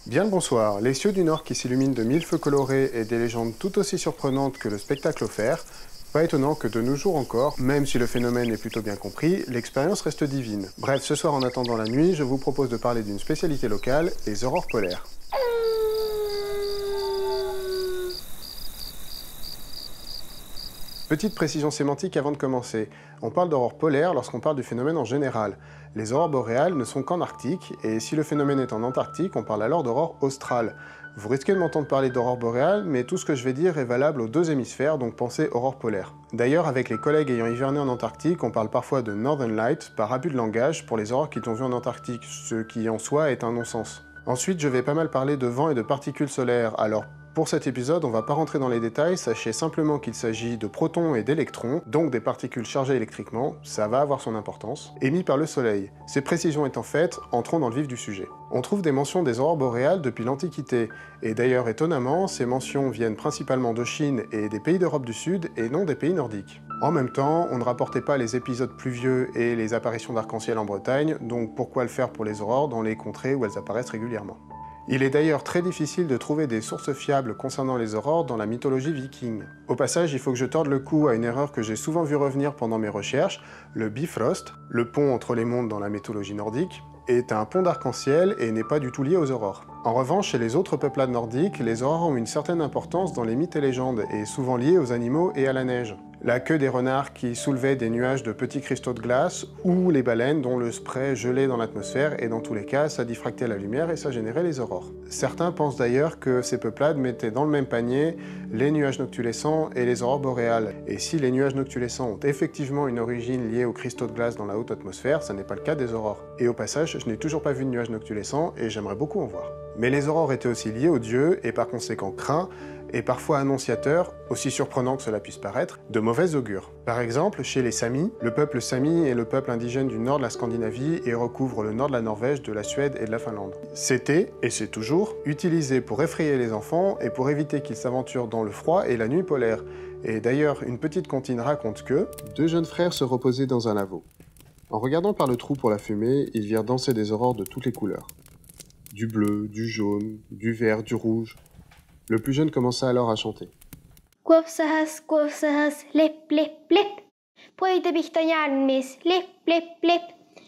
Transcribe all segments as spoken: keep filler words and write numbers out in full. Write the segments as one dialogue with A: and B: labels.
A: Bien le bonsoir, les cieux du Nord qui s'illuminent de mille feux colorés et des légendes tout aussi surprenantes que le spectacle offert, pas étonnant que de nos jours encore, même si le phénomène est plutôt bien compris, l'expérience reste divine. Bref, ce soir en attendant la nuit, je vous propose de parler d'une spécialité locale, les aurores polaires. Petite précision sémantique avant de commencer. On parle d'aurore polaire lorsqu'on parle du phénomène en général. Les aurores boréales ne sont qu'en Arctique, et si le phénomène est en Antarctique, on parle alors d'aurore australe. Vous risquez de m'entendre parler d'aurore boréale, mais tout ce que je vais dire est valable aux deux hémisphères, donc pensez aurore polaire. D'ailleurs, avec les collègues ayant hiverné en Antarctique, on parle parfois de Northern Light par abus de langage pour les aurores qu'ils ont vues en Antarctique, ce qui en soi est un non-sens. Ensuite, je vais pas mal parler de vent et de particules solaires, alors pour cet épisode, on va pas rentrer dans les détails, sachez simplement qu'il s'agit de protons et d'électrons, donc des particules chargées électriquement, ça va avoir son importance, émis par le Soleil. Ces précisions étant faites, entrons dans le vif du sujet. On trouve des mentions des aurores boréales depuis l'Antiquité, et d'ailleurs étonnamment, ces mentions viennent principalement de Chine et des pays d'Europe du Sud, et non des pays nordiques. En même temps, on ne rapportait pas les épisodes pluvieux et les apparitions d'arc-en-ciel en Bretagne, donc pourquoi le faire pour les aurores dans les contrées où elles apparaissent régulièrement? Il est d'ailleurs très difficile de trouver des sources fiables concernant les aurores dans la mythologie viking. Au passage, il faut que je torde le cou à une erreur que j'ai souvent vu revenir pendant mes recherches, le Bifrost, le pont entre les mondes dans la mythologie nordique, est un pont d'arc-en-ciel et n'est pas du tout lié aux aurores. En revanche, chez les autres peuplades nordiques, les aurores ont une certaine importance dans les mythes et légendes, et souvent liées aux animaux et à la neige. La queue des renards qui soulevaient des nuages de petits cristaux de glace, ou les baleines dont le spray gelait dans l'atmosphère, et dans tous les cas, ça diffractait la lumière et ça générait les aurores. Certains pensent d'ailleurs que ces peuplades mettaient dans le même panier les nuages noctulescents et les aurores boréales. Et si les nuages noctulescents ont effectivement une origine liée aux cristaux de glace dans la haute atmosphère, ça n'est pas le cas des aurores. Et au passage, je n'ai toujours pas vu de nuages noctulescents et j'aimerais beaucoup en voir. Mais les aurores étaient aussi liées aux dieux et par conséquent craints, et parfois annonciateurs, aussi surprenant que cela puisse paraître, de mauvais augure. Par exemple, chez les Samis, le peuple Sami est le peuple indigène du nord de la Scandinavie et recouvre le nord de la Norvège, de la Suède et de la Finlande. C'était, et c'est toujours, utilisé pour effrayer les enfants et pour éviter qu'ils s'aventurent dans le froid et la nuit polaire. Et d'ailleurs, une petite comptine raconte que deux jeunes frères se reposaient dans un laveau. En regardant par le trou pour la fumée, ils virent danser des aurores de toutes les couleurs. Du bleu, du jaune, du vert, du rouge. Le plus jeune commença alors à chanter.
B: Kuopsahas, kuopsahas, lip, lip, lip. Poitepihta järnmis, lip, lip, lip.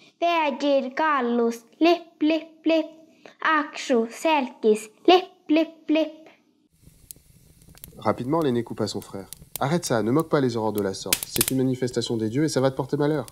B: Vägir kallus, lip, lip, lip. Aksu, selkis, lip, lip, lip.
A: Rapidement, l'aîné coupa son frère. Arrête ça, ne moque pas les aurores de la sorte. C'est une manifestation des dieux et ça va te porter malheur.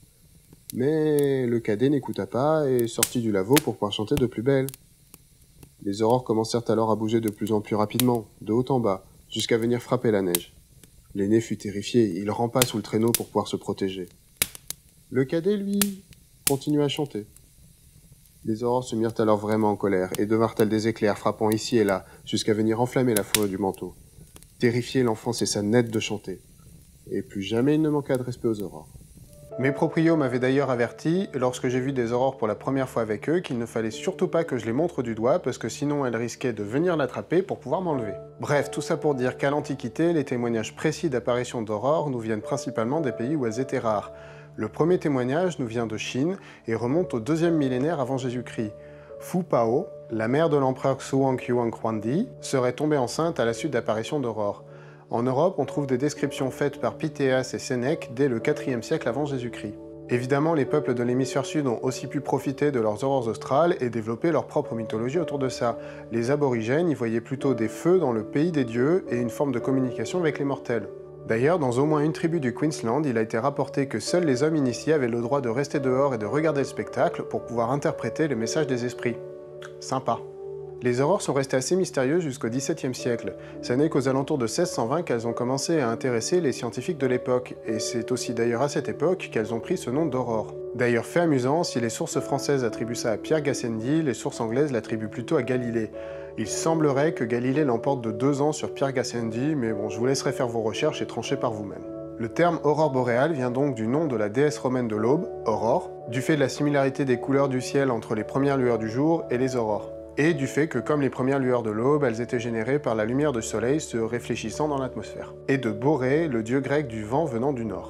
A: Mais le cadet n'écouta pas et sortit du laveau pour pouvoir chanter de plus belle. Les aurores commencèrent alors à bouger de plus en plus rapidement, de haut en bas, jusqu'à venir frapper la neige. L'aîné fut terrifié, il rampa sous le traîneau pour pouvoir se protéger. Le cadet, lui, continua à chanter. Les aurores se mirent alors vraiment en colère, et devinrent tels des éclairs frappant ici et là, jusqu'à venir enflammer la fourrure du manteau. Terrifié, l'enfant cessa net de chanter. Et plus jamais il ne manqua de respect aux aurores. Mes proprios m'avaient d'ailleurs averti, lorsque j'ai vu des aurores pour la première fois avec eux, qu'il ne fallait surtout pas que je les montre du doigt, parce que sinon elles risquaient de venir l'attraper pour pouvoir m'enlever. Bref, tout ça pour dire qu'à l'Antiquité, les témoignages précis d'apparition d'aurores nous viennent principalement des pays où elles étaient rares. Le premier témoignage nous vient de Chine et remonte au deuxième millénaire avant Jésus-Christ. Fu Pao, la mère de l'empereur Xuan Xuan Huangdi, serait tombée enceinte à la suite d'apparitions d'aurores. En Europe, on trouve des descriptions faites par Pythéas et Sénèque dès le quatrième siècle avant Jésus-Christ. Évidemment, les peuples de l'hémisphère sud ont aussi pu profiter de leurs aurores australes et développer leur propre mythologie autour de ça. Les aborigènes y voyaient plutôt des feux dans le pays des dieux et une forme de communication avec les mortels. D'ailleurs, dans au moins une tribu du Queensland, il a été rapporté que seuls les hommes initiés avaient le droit de rester dehors et de regarder le spectacle pour pouvoir interpréter le message des esprits. Sympa. Les aurores sont restées assez mystérieuses jusqu'au dix-septième siècle. Ce n'est qu'aux alentours de seize cent vingt qu'elles ont commencé à intéresser les scientifiques de l'époque, et c'est aussi d'ailleurs à cette époque qu'elles ont pris ce nom d'aurore. D'ailleurs, fait amusant, si les sources françaises attribuent ça à Pierre Gassendi, les sources anglaises l'attribuent plutôt à Galilée. Il semblerait que Galilée l'emporte de deux ans sur Pierre Gassendi, mais bon, je vous laisserai faire vos recherches et trancher par vous-même. Le terme aurore boréale vient donc du nom de la déesse romaine de l'aube, Aurore, du fait de la similarité des couleurs du ciel entre les premières lueurs du jour et les aurores. Et du fait que, comme les premières lueurs de l'aube, elles étaient générées par la lumière du soleil se réfléchissant dans l'atmosphère. Et de Borée, le dieu grec du vent venant du nord.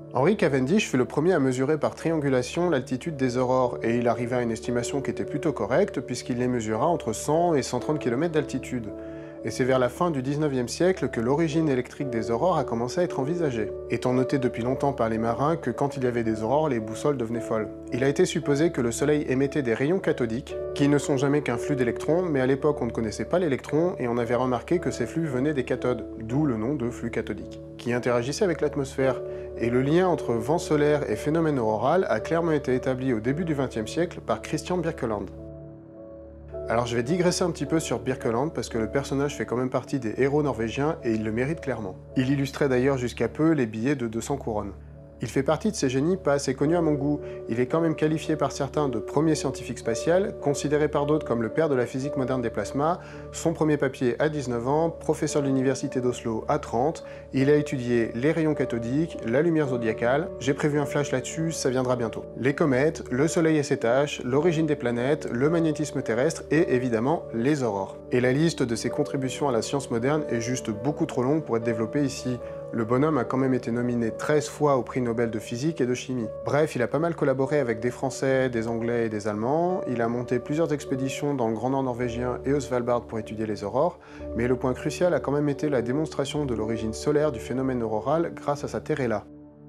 A: Henry Cavendish fut le premier à mesurer par triangulation l'altitude des aurores, et il arriva à une estimation qui était plutôt correcte, puisqu'il les mesura entre cent et cent trente kilomètres d'altitude. Et c'est vers la fin du dix-neuvième siècle que l'origine électrique des aurores a commencé à être envisagée, étant noté depuis longtemps par les marins que quand il y avait des aurores, les boussoles devenaient folles. Il a été supposé que le Soleil émettait des rayons cathodiques, qui ne sont jamais qu'un flux d'électrons, mais à l'époque on ne connaissait pas l'électron et on avait remarqué que ces flux venaient des cathodes, d'où le nom de flux cathodique, qui interagissaient avec l'atmosphère. Et le lien entre vent solaire et phénomène auroral a clairement été établi au début du vingtième siècle par Christian Birkeland. Alors je vais digresser un petit peu sur Birkeland parce que le personnage fait quand même partie des héros norvégiens et il le mérite clairement. Il illustrait d'ailleurs jusqu'à peu les billets de deux cents couronnes. Il fait partie de ces génies pas assez connus à mon goût. Il est quand même qualifié par certains de premier scientifique spatial, considéré par d'autres comme le père de la physique moderne des plasmas, son premier papier à dix-neuf ans, professeur de l'université d'Oslo à trente, il a étudié les rayons cathodiques, la lumière zodiacale, j'ai prévu un flash là-dessus, ça viendra bientôt. Les comètes, le soleil et ses taches, l'origine des planètes, le magnétisme terrestre et évidemment les aurores. Et la liste de ses contributions à la science moderne est juste beaucoup trop longue pour être développée ici. Le bonhomme a quand même été nominé treize fois au prix Nobel de physique et de chimie. Bref, il a pas mal collaboré avec des Français, des Anglais et des Allemands, il a monté plusieurs expéditions dans le Grand Nord norvégien et au Svalbard pour étudier les aurores, mais le point crucial a quand même été la démonstration de l'origine solaire du phénomène auroral grâce à sa Terrella.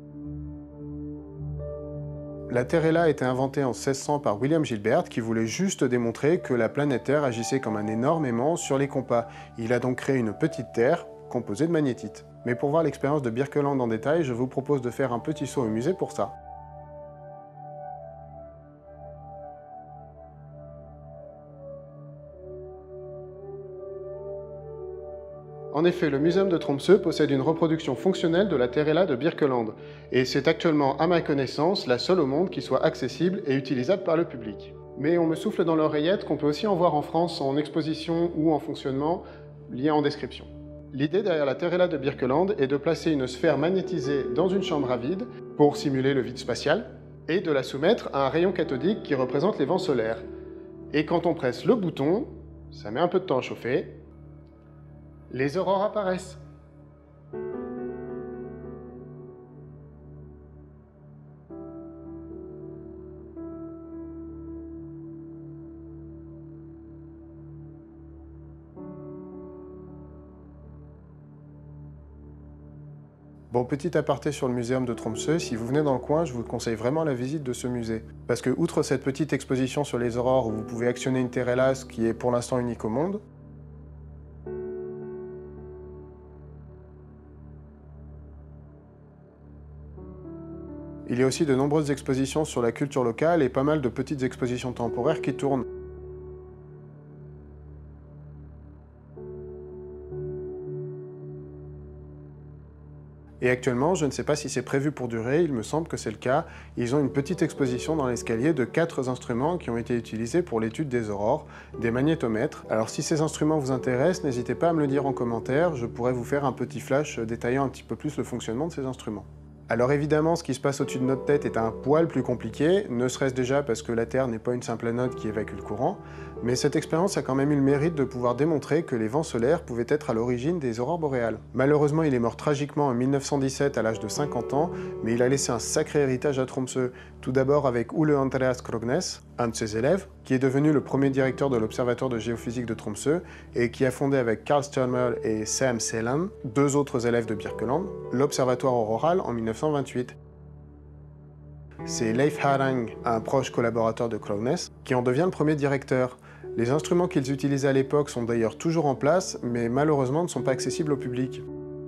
A: La Terrella a été inventée en seize cents par William Gilbert qui voulait juste démontrer que la planète Terre agissait comme un énorme aimant sur les compas. Il a donc créé une petite Terre composée de magnétite. Mais pour voir l'expérience de Birkeland en détail, je vous propose de faire un petit saut au musée pour ça. En effet, le Muséum de Tromsø possède une reproduction fonctionnelle de la Terrella de Birkeland, et c'est actuellement, à ma connaissance, la seule au monde qui soit accessible et utilisable par le public. Mais on me souffle dans l'oreillette qu'on peut aussi en voir en France en exposition ou en fonctionnement, lien en description. L'idée derrière la Terrella de Birkeland est de placer une sphère magnétisée dans une chambre à vide, pour simuler le vide spatial, et de la soumettre à un rayon cathodique qui représente les vents solaires. Et quand on presse le bouton, ça met un peu de temps à chauffer, les aurores apparaissent. Bon, petit aparté sur le Muséum de Tromsø, si vous venez dans le coin, je vous conseille vraiment la visite de ce musée. Parce que, outre cette petite exposition sur les aurores où vous pouvez actionner une Terrella, ce qui est pour l'instant unique au monde, il y a aussi de nombreuses expositions sur la culture locale et pas mal de petites expositions temporaires qui tournent. Et actuellement, je ne sais pas si c'est prévu pour durer, il me semble que c'est le cas, ils ont une petite exposition dans l'escalier de quatre instruments qui ont été utilisés pour l'étude des aurores, des magnétomètres. Alors si ces instruments vous intéressent, n'hésitez pas à me le dire en commentaire, je pourrais vous faire un petit flash détaillant un petit peu plus le fonctionnement de ces instruments. Alors évidemment, ce qui se passe au-dessus de notre tête est un poil plus compliqué, ne serait-ce déjà parce que la Terre n'est pas une simple anode qui évacue le courant, mais cette expérience a quand même eu le mérite de pouvoir démontrer que les vents solaires pouvaient être à l'origine des aurores boréales. Malheureusement, il est mort tragiquement en mille neuf cent dix-sept à l'âge de cinquante ans, mais il a laissé un sacré héritage à Tromsø, tout d'abord avec Ole Andreas Krognes, un de ses élèves, qui est devenu le premier directeur de l'Observatoire de géophysique de Tromsø, et qui a fondé avec Carl Størmer et Sam Seland, deux autres élèves de Birkeland, l'Observatoire auroral en mille neuf cent vingt-huit. C'est Leif Harang, un proche collaborateur de Krognes, qui en devient le premier directeur. Les instruments qu'ils utilisaient à l'époque sont d'ailleurs toujours en place, mais malheureusement ne sont pas accessibles au public.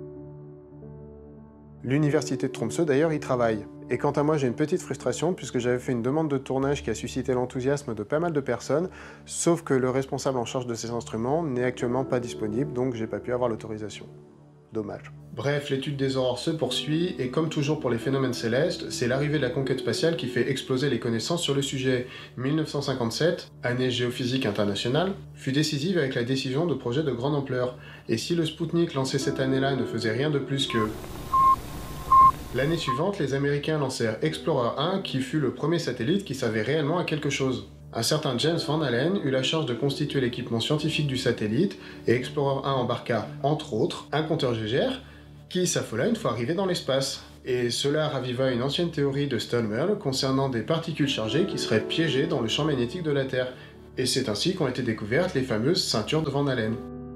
A: L'université de Tromsø d'ailleurs y travaille. Et quant à moi, j'ai une petite frustration puisque j'avais fait une demande de tournage qui a suscité l'enthousiasme de pas mal de personnes, sauf que le responsable en charge de ces instruments n'est actuellement pas disponible, donc j'ai pas pu avoir l'autorisation. Dommage. Bref, l'étude des aurores se poursuit, et comme toujours pour les phénomènes célestes, c'est l'arrivée de la conquête spatiale qui fait exploser les connaissances sur le sujet. mille neuf cent cinquante-sept, année géophysique internationale, fut décisive avec la décision de projets de grande ampleur. Et si le Spoutnik lancé cette année-là ne faisait rien de plus que... L'année suivante, les Américains lancèrent Explorer un, qui fut le premier satellite qui servait réellement à quelque chose. Un certain James Van Allen eut la charge de constituer l'équipement scientifique du satellite, et Explorer un embarqua, entre autres, un compteur G G R, qui s'affola une fois arrivé dans l'espace. Et cela raviva une ancienne théorie de Stonemerle concernant des particules chargées qui seraient piégées dans le champ magnétique de la Terre. Et c'est ainsi qu'ont été découvertes les fameuses ceintures de Van Allen.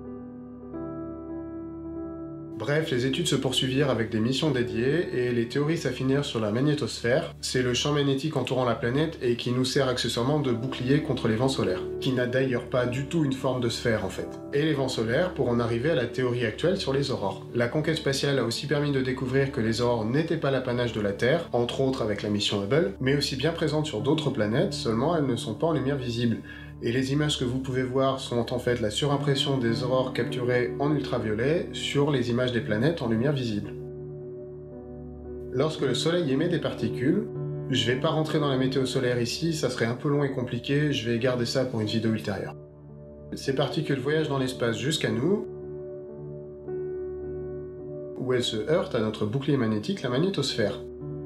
A: Bref, les études se poursuivirent avec des missions dédiées et les théories s'affinèrent sur la magnétosphère. C'est le champ magnétique entourant la planète et qui nous sert accessoirement de bouclier contre les vents solaires, qui n'a d'ailleurs pas du tout une forme de sphère en fait. Et les vents solaires pour en arriver à la théorie actuelle sur les aurores. La conquête spatiale a aussi permis de découvrir que les aurores n'étaient pas l'apanage de la Terre, entre autres avec la mission Hubble, mais aussi bien présentes sur d'autres planètes, seulement elles ne sont pas en lumière visible. Et les images que vous pouvez voir sont en fait la surimpression des aurores capturées en ultraviolet sur les images des planètes en lumière visible. Lorsque le Soleil émet des particules, je vais pas rentrer dans la météo solaire ici, ça serait un peu long et compliqué, je vais garder ça pour une vidéo ultérieure. Ces particules voyagent dans l'espace jusqu'à nous, où elles se heurtent à notre bouclier magnétique, la magnétosphère.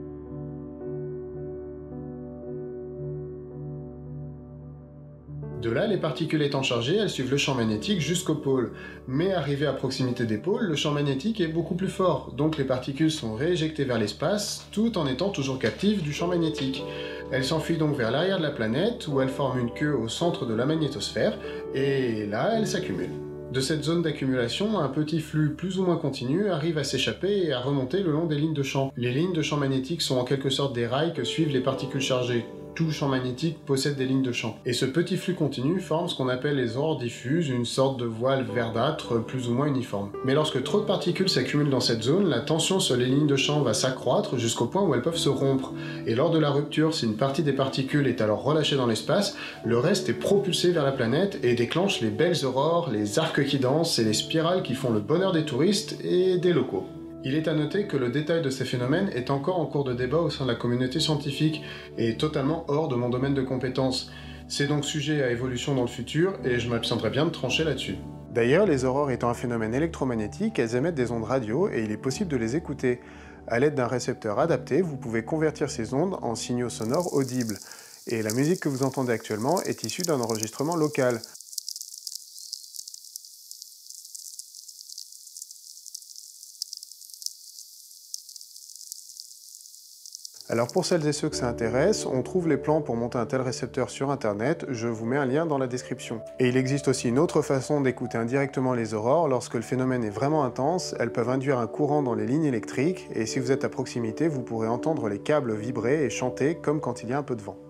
A: De là, les particules étant chargées, elles suivent le champ magnétique jusqu'au pôle. Mais arrivées à proximité des pôles, le champ magnétique est beaucoup plus fort, donc les particules sont rééjectées vers l'espace, tout en étant toujours captives du champ magnétique. Elles s'enfuient donc vers l'arrière de la planète, où elles forment une queue au centre de la magnétosphère, et là, elles s'accumulent. De cette zone d'accumulation, un petit flux plus ou moins continu arrive à s'échapper et à remonter le long des lignes de champ. Les lignes de champ magnétique sont en quelque sorte des rails que suivent les particules chargées. Tout champ magnétique possède des lignes de champ. Et ce petit flux continu forme ce qu'on appelle les aurores diffuses, une sorte de voile verdâtre plus ou moins uniforme. Mais lorsque trop de particules s'accumulent dans cette zone, la tension sur les lignes de champ va s'accroître jusqu'au point où elles peuvent se rompre. Et lors de la rupture, si une partie des particules est alors relâchée dans l'espace, le reste est propulsé vers la planète et déclenche les belles aurores, les arcs qui dansent et les spirales qui font le bonheur des touristes et des locaux. Il est à noter que le détail de ces phénomènes est encore en cours de débat au sein de la communauté scientifique et totalement hors de mon domaine de compétences. C'est donc sujet à évolution dans le futur et je m'abstiendrai bien de trancher là-dessus. D'ailleurs, les aurores étant un phénomène électromagnétique, elles émettent des ondes radio et il est possible de les écouter. À l'aide d'un récepteur adapté, vous pouvez convertir ces ondes en signaux sonores audibles. Et la musique que vous entendez actuellement est issue d'un enregistrement local. Alors pour celles et ceux que ça intéresse, on trouve les plans pour monter un tel récepteur sur internet, je vous mets un lien dans la description. Et il existe aussi une autre façon d'écouter indirectement les aurores, lorsque le phénomène est vraiment intense, elles peuvent induire un courant dans les lignes électriques, et si vous êtes à proximité, vous pourrez entendre les câbles vibrer et chanter comme quand il y a un peu de vent.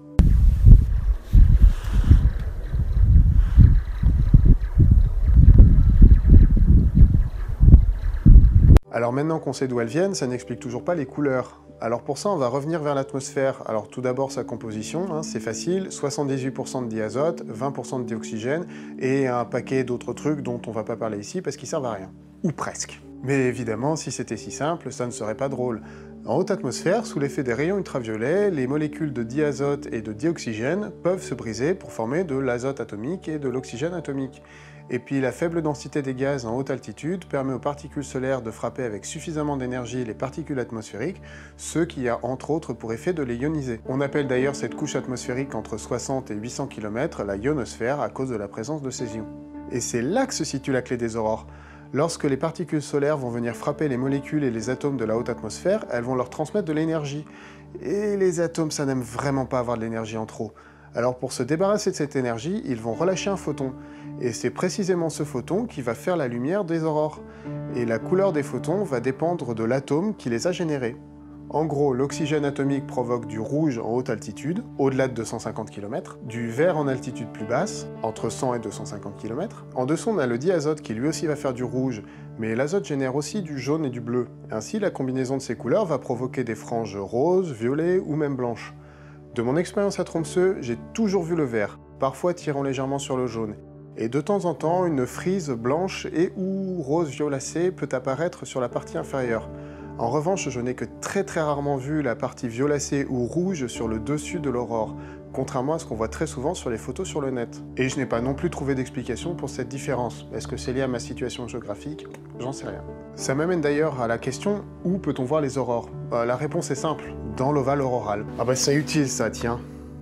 A: Alors maintenant qu'on sait d'où elles viennent, ça n'explique toujours pas les couleurs. Alors pour ça, on va revenir vers l'atmosphère. Alors tout d'abord sa composition, hein, c'est facile, soixante-dix-huit pour cent de diazote, vingt pour cent de dioxygène et un paquet d'autres trucs dont on va pas parler ici parce qu'ils servent à rien. Ou presque. Mais évidemment, si c'était si simple, ça ne serait pas drôle. En haute atmosphère, sous l'effet des rayons ultraviolets, les molécules de diazote et de dioxygène peuvent se briser pour former de l'azote atomique et de l'oxygène atomique. Et puis la faible densité des gaz en haute altitude permet aux particules solaires de frapper avec suffisamment d'énergie les particules atmosphériques, ce qui a entre autres pour effet de les ioniser. On appelle d'ailleurs cette couche atmosphérique entre soixante et huit cents kilomètres la ionosphère à cause de la présence de ces ions. Et c'est là que se situe la clé des aurores. Lorsque les particules solaires vont venir frapper les molécules et les atomes de la haute atmosphère, elles vont leur transmettre de l'énergie. Et les atomes, ça n'aime vraiment pas avoir de l'énergie en trop. Alors pour se débarrasser de cette énergie, ils vont relâcher un photon. Et c'est précisément ce photon qui va faire la lumière des aurores. Et la couleur des photons va dépendre de l'atome qui les a générés. En gros, l'oxygène atomique provoque du rouge en haute altitude, au-delà de deux cent cinquante kilomètres, du vert en altitude plus basse, entre cent et deux cent cinquante kilomètres. En dessous, on a le diazote qui lui aussi va faire du rouge, mais l'azote génère aussi du jaune et du bleu. Ainsi, la combinaison de ces couleurs va provoquer des franges roses, violets ou même blanches. De mon expérience à Tromsø, j'ai toujours vu le vert, parfois tirant légèrement sur le jaune. Et de temps en temps, une frise blanche et ou rose violacée peut apparaître sur la partie inférieure. En revanche, je n'ai que très très rarement vu la partie violacée ou rouge sur le dessus de l'aurore, contrairement à ce qu'on voit très souvent sur les photos sur le net. Et je n'ai pas non plus trouvé d'explication pour cette différence. Est-ce que c'est lié à ma situation géographique? J'en sais rien. Ça m'amène d'ailleurs à la question, où peut-on voir les aurores? euh, La réponse est simple, dans l'ovale auroral. Ah bah c'est utile ça, tiens.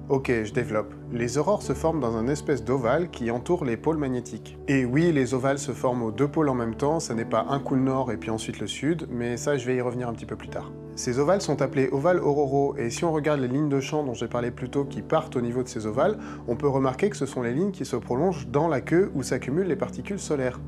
A: Ok, je développe. Les aurores se forment dans un espèce d'ovale qui entoure les pôles magnétiques. Et oui, les ovales se forment aux deux pôles en même temps, ça n'est pas un coup le nord et puis ensuite le sud, mais ça je vais y revenir un petit peu plus tard. Ces ovales sont appelés ovales auroraux, et si on regarde les lignes de champ dont j'ai parlé plus tôt qui partent au niveau de ces ovales, on peut remarquer que ce sont les lignes qui se prolongent dans la queue où s'accumulent les particules solaires.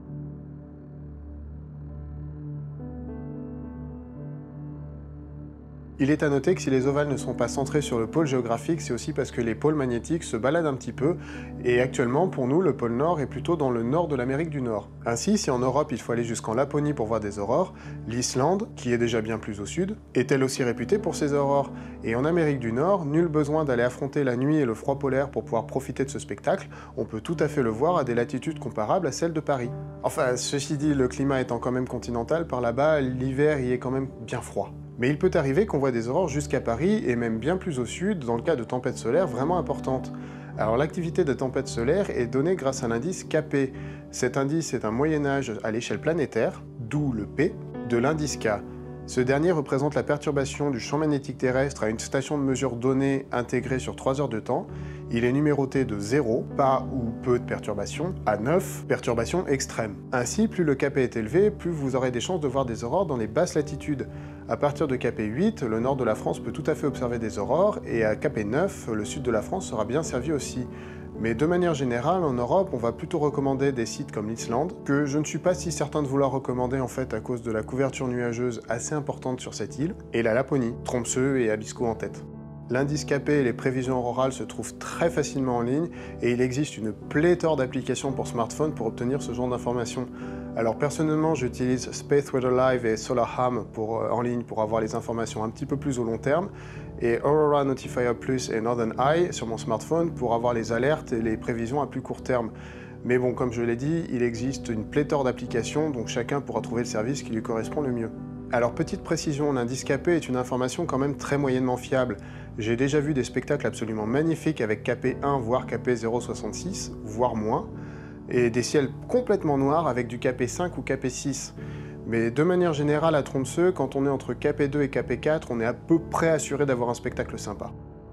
A: Il est à noter que si les ovales ne sont pas centrés sur le pôle géographique, c'est aussi parce que les pôles magnétiques se baladent un petit peu, et actuellement, pour nous, le pôle Nord est plutôt dans le nord de l'Amérique du Nord. Ainsi, si en Europe il faut aller jusqu'en Laponie pour voir des aurores, l'Islande, qui est déjà bien plus au sud, est elle aussi réputée pour ses aurores. Et en Amérique du Nord, nul besoin d'aller affronter la nuit et le froid polaire pour pouvoir profiter de ce spectacle, on peut tout à fait le voir à des latitudes comparables à celles de Paris. Enfin, ceci dit, le climat étant quand même continental, par là-bas, l'hiver y est quand même bien froid. Mais il peut arriver qu'on voit des aurores jusqu'à Paris, et même bien plus au sud, dans le cas de tempêtes solaires vraiment importantes. Alors l'activité des tempêtes solaires est donnée grâce à l'indice K P. Cet indice est un moyen-âge à l'échelle planétaire, d'où le P, de l'indice K. Ce dernier représente la perturbation du champ magnétique terrestre à une station de mesure donnée intégrée sur trois heures de temps. Il est numéroté de zéro, pas ou peu de perturbations, à neuf, perturbations extrêmes. Ainsi, plus le K P est élevé, plus vous aurez des chances de voir des aurores dans les basses latitudes. À partir de K P huit, le nord de la France peut tout à fait observer des aurores, et à K P neuf, le sud de la France sera bien servi aussi. Mais de manière générale, en Europe, on va plutôt recommander des sites comme l'Islande, que je ne suis pas si certain de vouloir recommander en fait à cause de la couverture nuageuse assez importante sur cette île, et la Laponie, Tromsø et Abisko en tête. L'indice K P et les prévisions aurorales se trouvent très facilement en ligne, et il existe une pléthore d'applications pour smartphone pour obtenir ce genre d'informations. Alors personnellement, j'utilise Space Weather Live et SolarHam pour, euh, en ligne pour avoir les informations un petit peu plus au long terme, et Aurora Notifier Plus et Northern Eye sur mon smartphone pour avoir les alertes et les prévisions à plus court terme. Mais bon, comme je l'ai dit, il existe une pléthore d'applications, donc chacun pourra trouver le service qui lui correspond le mieux. Alors petite précision, l'indice K P est une information quand même très moyennement fiable. J'ai déjà vu des spectacles absolument magnifiques avec K P un voire K P zéro virgule soixante-six, voire moins, et des ciels complètement noirs avec du K P cinq ou K P six. Mais de manière générale à Tromsø, quand on est entre K P deux et K P quatre, on est à peu près assuré d'avoir un spectacle sympa.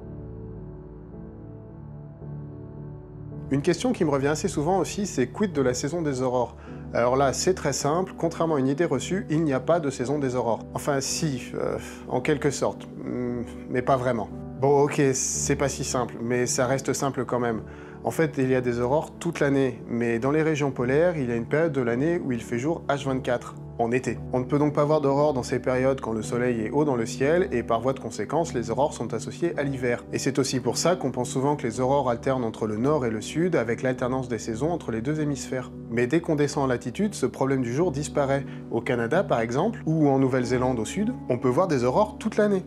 A: Une question qui me revient assez souvent aussi, c'est quid de la saison des aurores? Alors là, c'est très simple, contrairement à une idée reçue, il n'y a pas de saison des aurores. Enfin si, euh, en quelque sorte, mais pas vraiment. Bon ok, c'est pas si simple, mais ça reste simple quand même. En fait, il y a des aurores toute l'année, mais dans les régions polaires, il y a une période de l'année où il fait jour H vingt-quatre, en été. On ne peut donc pas voir d'aurore dans ces périodes quand le soleil est haut dans le ciel, et par voie de conséquence, les aurores sont associées à l'hiver. Et c'est aussi pour ça qu'on pense souvent que les aurores alternent entre le nord et le sud, avec l'alternance des saisons entre les deux hémisphères. Mais dès qu'on descend en latitude, ce problème du jour disparaît. Au Canada, par exemple, ou en Nouvelle-Zélande au sud, on peut voir des aurores toute l'année.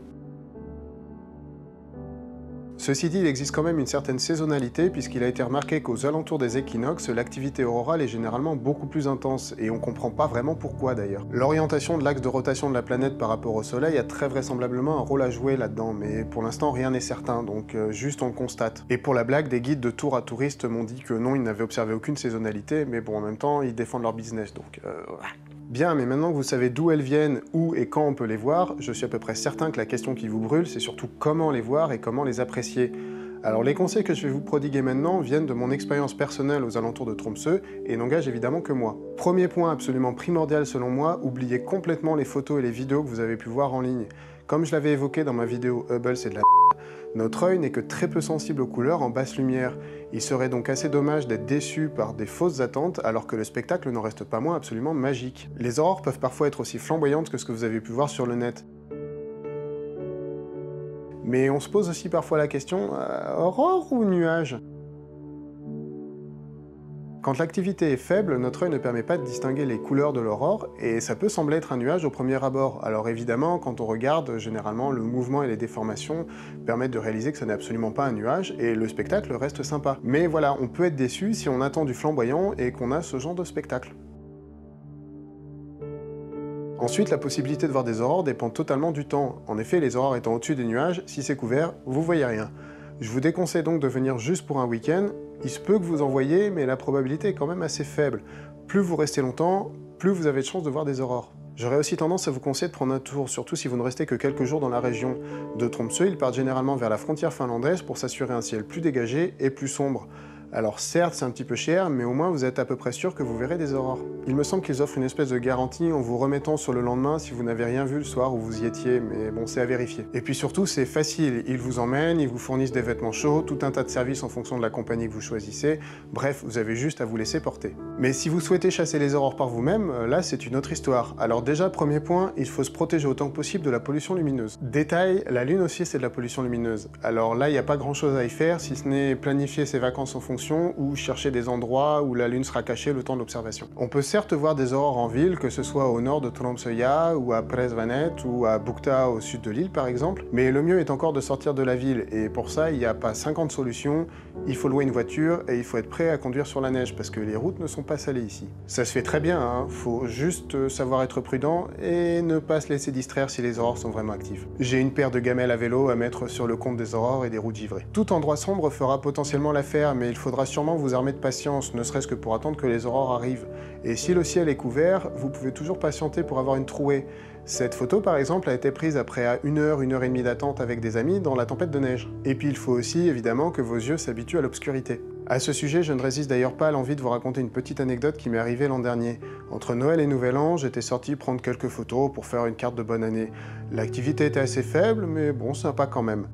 A: Ceci dit, il existe quand même une certaine saisonnalité puisqu'il a été remarqué qu'aux alentours des équinoxes, l'activité aurorale est généralement beaucoup plus intense, et on comprend pas vraiment pourquoi d'ailleurs. L'orientation de l'axe de rotation de la planète par rapport au Soleil a très vraisemblablement un rôle à jouer là-dedans, mais pour l'instant rien n'est certain, donc euh, juste on le constate. Et pour la blague, des guides de tours à touristes m'ont dit que non, ils n'avaient observé aucune saisonnalité, mais bon, en même temps, ils défendent leur business, donc... Euh... Bien, mais maintenant que vous savez d'où elles viennent, où et quand on peut les voir, je suis à peu près certain que la question qui vous brûle, c'est surtout comment les voir et comment les apprécier. Alors les conseils que je vais vous prodiguer maintenant viennent de mon expérience personnelle aux alentours de Tromsø et n'engagent évidemment que moi. Premier point absolument primordial selon moi, oubliez complètement les photos et les vidéos que vous avez pu voir en ligne. Comme je l'avais évoqué dans ma vidéo Hubble c'est de la notre œil n'est que très peu sensible aux couleurs en basse lumière. Il serait donc assez dommage d'être déçu par des fausses attentes alors que le spectacle n'en reste pas moins absolument magique. Les aurores peuvent parfois être aussi flamboyantes que ce que vous avez pu voir sur le net. Mais on se pose aussi parfois la question, euh, aurore ou nuage ? Quand l'activité est faible, notre œil ne permet pas de distinguer les couleurs de l'aurore, et ça peut sembler être un nuage au premier abord. Alors évidemment, quand on regarde, généralement le mouvement et les déformations permettent de réaliser que ce n'est absolument pas un nuage, et le spectacle reste sympa. Mais voilà, on peut être déçu si on attend du flamboyant et qu'on a ce genre de spectacle. Ensuite, la possibilité de voir des aurores dépend totalement du temps. En effet, les aurores étant au-dessus des nuages, si c'est couvert, vous voyez rien. Je vous déconseille donc de venir juste pour un week-end. Il se peut que vous en voyez, mais la probabilité est quand même assez faible. Plus vous restez longtemps, plus vous avez de chances de voir des aurores. J'aurais aussi tendance à vous conseiller de prendre un tour, surtout si vous ne restez que quelques jours dans la région. De Tromsø, ils partent généralement vers la frontière finlandaise pour s'assurer un ciel plus dégagé et plus sombre. Alors certes, c'est un petit peu cher, mais au moins vous êtes à peu près sûr que vous verrez des aurores. Il me semble qu'ils offrent une espèce de garantie en vous remettant sur le lendemain si vous n'avez rien vu le soir où vous y étiez, mais bon, c'est à vérifier. Et puis surtout, c'est facile, ils vous emmènent, ils vous fournissent des vêtements chauds, tout un tas de services en fonction de la compagnie que vous choisissez, bref, vous avez juste à vous laisser porter. Mais si vous souhaitez chasser les aurores par vous-même, là c'est une autre histoire. Alors déjà, premier point, il faut se protéger autant que possible de la pollution lumineuse. Détail, la Lune aussi c'est de la pollution lumineuse. Alors là, il n'y a pas grand chose à y faire, si ce n'est planifier ses vacances en fonction ou chercher des endroits où la Lune sera cachée le temps de l'observation. On peut certes voir des aurores en ville, que ce soit au nord de Tromsøya, ou à Presvanet, ou à Bukta au sud de l'île par exemple, mais le mieux est encore de sortir de la ville, et pour ça il n'y a pas cinquante solutions, il faut louer une voiture et il faut être prêt à conduire sur la neige, parce que les routes ne sont pas salées ici. Ça se fait très bien, hein, faut juste savoir être prudent et ne pas se laisser distraire si les aurores sont vraiment actives. J'ai une paire de gamelles à vélo à mettre sur le compte des aurores et des routes givrées. Tout endroit sombre fera potentiellement l'affaire, mais il faudra sûrement vous armer de patience, ne serait-ce que pour attendre que les aurores arrivent. Et si le ciel est couvert, vous pouvez toujours patienter pour avoir une trouée. Cette photo par exemple a été prise après une heure, une heure et demie d'attente avec des amis dans la tempête de neige. Et puis il faut aussi évidemment que vos yeux s'habituent à l'obscurité. À ce sujet, je ne résiste d'ailleurs pas à l'envie de vous raconter une petite anecdote qui m'est arrivée l'an dernier. Entre Noël et Nouvel An, j'étais sorti prendre quelques photos pour faire une carte de bonne année. L'activité était assez faible, mais bon, sympa quand même.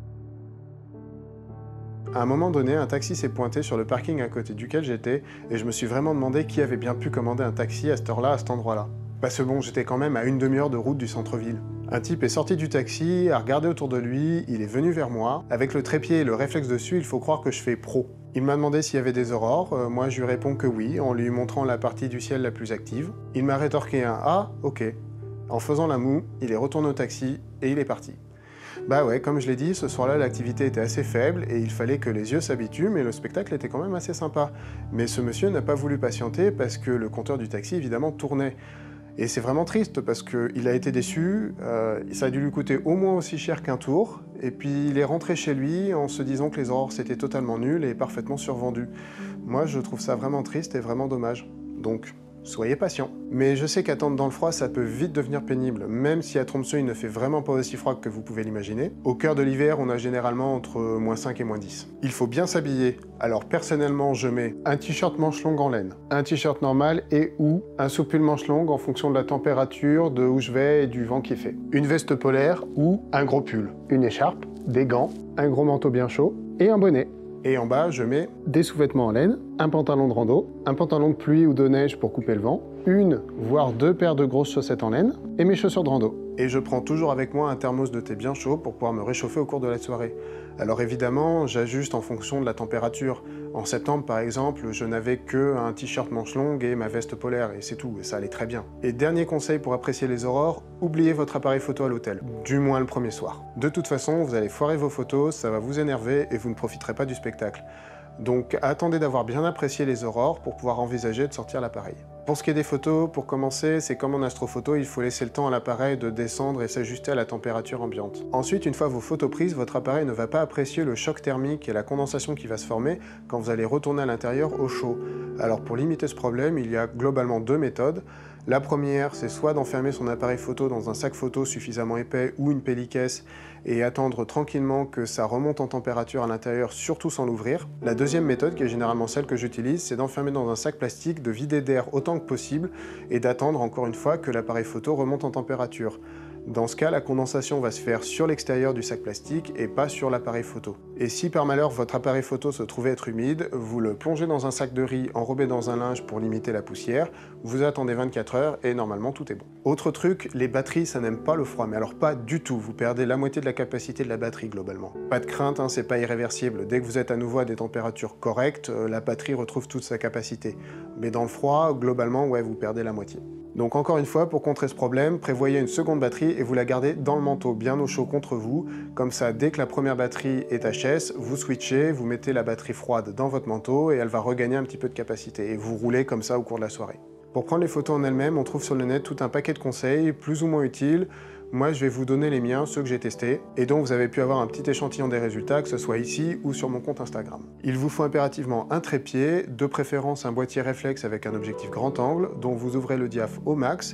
A: À un moment donné, un taxi s'est pointé sur le parking à côté duquel j'étais et je me suis vraiment demandé qui avait bien pu commander un taxi à cette heure-là, à cet endroit-là. Parce que bon, j'étais quand même à une demi-heure de route du centre-ville. Un type est sorti du taxi, a regardé autour de lui, il est venu vers moi. Avec le trépied et le réflexe dessus, il faut croire que je fais pro. Il m'a demandé s'il y avait des aurores, euh, moi je lui réponds que oui, en lui montrant la partie du ciel la plus active. Il m'a rétorqué un « Ah, ok ». En faisant la moue, il est retourné au taxi et il est parti. Bah ouais, comme je l'ai dit, ce soir-là, l'activité était assez faible et il fallait que les yeux s'habituent, mais le spectacle était quand même assez sympa. Mais ce monsieur n'a pas voulu patienter parce que le compteur du taxi, évidemment, tournait. Et c'est vraiment triste parce qu'il a été déçu, euh, ça a dû lui coûter au moins aussi cher qu'un tour, et puis il est rentré chez lui en se disant que les aurores c'était totalement nul et parfaitement survendu. Moi, je trouve ça vraiment triste et vraiment dommage. Donc, soyez patient. Mais je sais qu'attendre dans le froid, ça peut vite devenir pénible, même si à Tromsø, il ne fait vraiment pas aussi froid que vous pouvez l'imaginer. Au cœur de l'hiver, on a généralement entre moins cinq et moins dix. Il faut bien s'habiller. Alors personnellement, je mets un t-shirt manche longue en laine, un t-shirt normal et ou un sous-pull manche longue en fonction de la température, de où je vais et du vent qui fait. Une veste polaire ou un gros pull, une écharpe, des gants, un gros manteau bien chaud et un bonnet. Et en bas, je mets des sous-vêtements en laine, un pantalon de rando, un pantalon de pluie ou de neige pour couper le vent, une, voire deux paires de grosses chaussettes en laine, et mes chaussures de rando. Et je prends toujours avec moi un thermos de thé bien chaud pour pouvoir me réchauffer au cours de la soirée. Alors évidemment, j'ajuste en fonction de la température. En septembre, par exemple, je n'avais que un t-shirt manche longue et ma veste polaire, et c'est tout, et ça allait très bien. Et dernier conseil pour apprécier les aurores, oubliez votre appareil photo à l'hôtel, du moins le premier soir. De toute façon, vous allez foirer vos photos, ça va vous énerver et vous ne profiterez pas du spectacle. Donc attendez d'avoir bien apprécié les aurores pour pouvoir envisager de sortir l'appareil. Pour ce qui est des photos, pour commencer, c'est comme en astrophoto, il faut laisser le temps à l'appareil de descendre et s'ajuster à la température ambiante. Ensuite, une fois vos photos prises, votre appareil ne va pas apprécier le choc thermique et la condensation qui va se former quand vous allez retourner à l'intérieur au chaud. Alors pour limiter ce problème, il y a globalement deux méthodes. La première, c'est soit d'enfermer son appareil photo dans un sac photo suffisamment épais ou une pellicaisse et attendre tranquillement que ça remonte en température à l'intérieur, surtout sans l'ouvrir. La deuxième méthode, qui est généralement celle que j'utilise, c'est d'enfermer dans un sac plastique, de vider d'air autant que possible et d'attendre encore une fois que l'appareil photo remonte en température. Dans ce cas, la condensation va se faire sur l'extérieur du sac plastique et pas sur l'appareil photo. Et si par malheur votre appareil photo se trouvait être humide, vous le plongez dans un sac de riz enrobé dans un linge pour limiter la poussière, vous attendez vingt-quatre heures et normalement tout est bon. Autre truc, les batteries ça n'aime pas le froid, mais alors pas du tout, vous perdez la moitié de la capacité de la batterie globalement. Pas de crainte, hein, c'est pas irréversible, dès que vous êtes à nouveau à des températures correctes, la batterie retrouve toute sa capacité. Mais dans le froid, globalement, ouais, vous perdez la moitié. Donc encore une fois, pour contrer ce problème, prévoyez une seconde batterie et vous la gardez dans le manteau, bien au chaud contre vous. Comme ça, dès que la première batterie est H S, vous switchez, vous mettez la batterie froide dans votre manteau et elle va regagner un petit peu de capacité. Et vous roulez comme ça au cours de la soirée. Pour prendre les photos en elles-mêmes, on trouve sur le net tout un paquet de conseils, plus ou moins utiles. Moi, je vais vous donner les miens, ceux que j'ai testés, et dont vous avez pu avoir un petit échantillon des résultats, que ce soit ici ou sur mon compte Instagram. Il vous faut impérativement un trépied, de préférence un boîtier réflexe avec un objectif grand angle, dont vous ouvrez le diaph au max.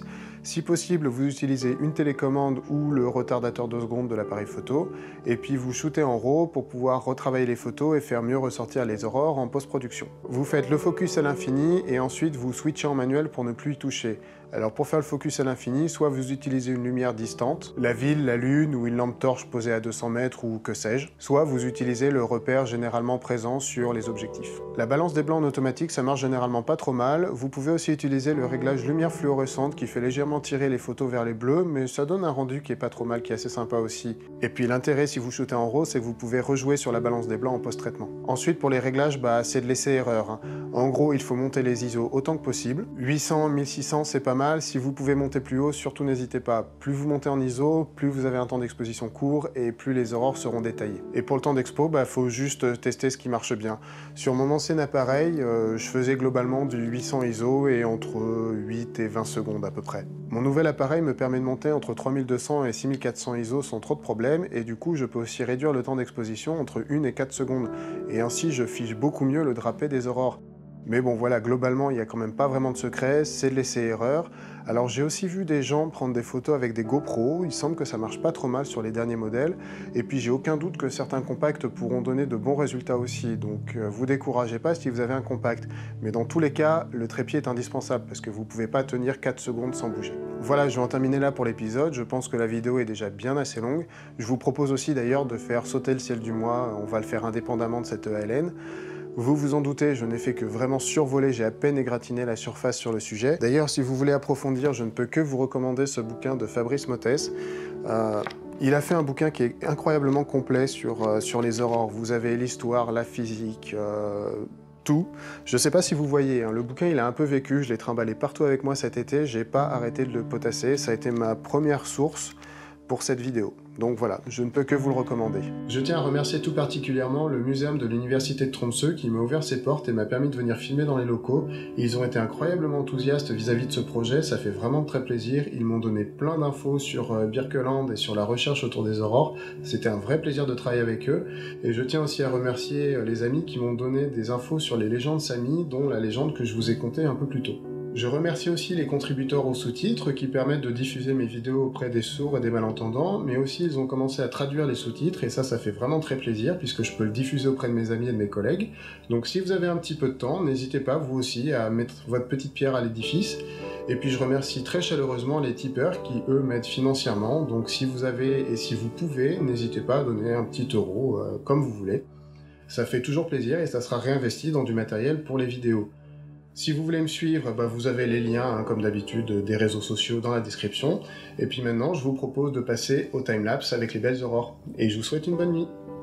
A: Si possible, vous utilisez une télécommande ou le retardateur de seconde de l'appareil photo, et puis vous shootez en RAW pour pouvoir retravailler les photos et faire mieux ressortir les aurores en post-production. Vous faites le focus à l'infini et ensuite vous switchez en manuel pour ne plus y toucher. Alors pour faire le focus à l'infini, soit vous utilisez une lumière distante, la ville, la lune ou une lampe torche posée à deux cents mètres ou que sais-je, soit vous utilisez le repère généralement présent sur les objectifs. La balance des blancs en automatique, ça marche généralement pas trop mal. Vous pouvez aussi utiliser le réglage lumière fluorescente qui fait légèrement tirer les photos vers les bleus, mais ça donne un rendu qui est pas trop mal, qui est assez sympa aussi. Et puis l'intérêt si vous shootez en RAW, c'est que vous pouvez rejouer sur la balance des blancs en post-traitement. Ensuite pour les réglages, bah, c'est de laisser erreur. Hein. En gros, il faut monter les I S O autant que possible. huit cents, mille six cents, c'est pas mal. Si vous pouvez monter plus haut, surtout n'hésitez pas. Plus vous montez en I S O, plus vous avez un temps d'exposition court et plus les aurores seront détaillées. Et pour le temps d'expo, bah, faut juste tester ce qui marche bien. Sur mon ancien appareil, euh, je faisais globalement du huit cents I S O et entre huit et vingt secondes à peu près. Mon nouvel appareil me permet de monter entre trois mille deux cents et six mille quatre cents I S O sans trop de problèmes et du coup je peux aussi réduire le temps d'exposition entre une et quatre secondes. Et ainsi je fiche beaucoup mieux le drapé des aurores. Mais bon voilà, globalement il n'y a quand même pas vraiment de secret, c'est de laisser erreur. Alors j'ai aussi vu des gens prendre des photos avec des GoPro, il semble que ça marche pas trop mal sur les derniers modèles, et puis j'ai aucun doute que certains compacts pourront donner de bons résultats aussi, donc euh, vous découragez pas si vous avez un compact. Mais dans tous les cas, le trépied est indispensable, parce que vous pouvez pas tenir quatre secondes sans bouger. Voilà, je vais en terminer là pour l'épisode, je pense que la vidéo est déjà bien assez longue. Je vous propose aussi d'ailleurs de faire sauter le ciel du mois, on va le faire indépendamment de cette E L N. Vous vous en doutez, je n'ai fait que vraiment survoler, j'ai à peine égratigné la surface sur le sujet. D'ailleurs, si vous voulez approfondir, je ne peux que vous recommander ce bouquin de Fabrice Mottès. Euh, il a fait un bouquin qui est incroyablement complet sur, euh, sur les aurores. Vous avez l'histoire, la physique, euh, tout. Je ne sais pas si vous voyez, hein, le bouquin il a un peu vécu, je l'ai trimballé partout avec moi cet été, j'ai pas arrêté de le potasser, ça a été ma première source pour cette vidéo. Donc voilà, je ne peux que vous le recommander. Je tiens à remercier tout particulièrement le Muséum de l'Université de Tromsø qui m'a ouvert ses portes et m'a permis de venir filmer dans les locaux. Ils ont été incroyablement enthousiastes vis-à-vis de ce projet, ça fait vraiment très plaisir. Ils m'ont donné plein d'infos sur Birkeland et sur la recherche autour des aurores. C'était un vrai plaisir de travailler avec eux. Et je tiens aussi à remercier les amis qui m'ont donné des infos sur les légendes Sami, dont la légende que je vous ai contée un peu plus tôt. Je remercie aussi les contributeurs aux sous-titres qui permettent de diffuser mes vidéos auprès des sourds et des malentendants, mais aussi ils ont commencé à traduire les sous-titres et ça, ça fait vraiment très plaisir puisque je peux le diffuser auprès de mes amis et de mes collègues. Donc si vous avez un petit peu de temps, n'hésitez pas vous aussi à mettre votre petite pierre à l'édifice. Et puis je remercie très chaleureusement les tipeurs qui eux m'aident financièrement, donc si vous avez et si vous pouvez, n'hésitez pas à donner un petit euro euh, comme vous voulez. Ça fait toujours plaisir et ça sera réinvesti dans du matériel pour les vidéos. Si vous voulez me suivre, bah vous avez les liens, hein, comme d'habitude, des réseaux sociaux dans la description. Et puis maintenant, je vous propose de passer au timelapse avec les belles aurores. Et je vous souhaite une bonne nuit.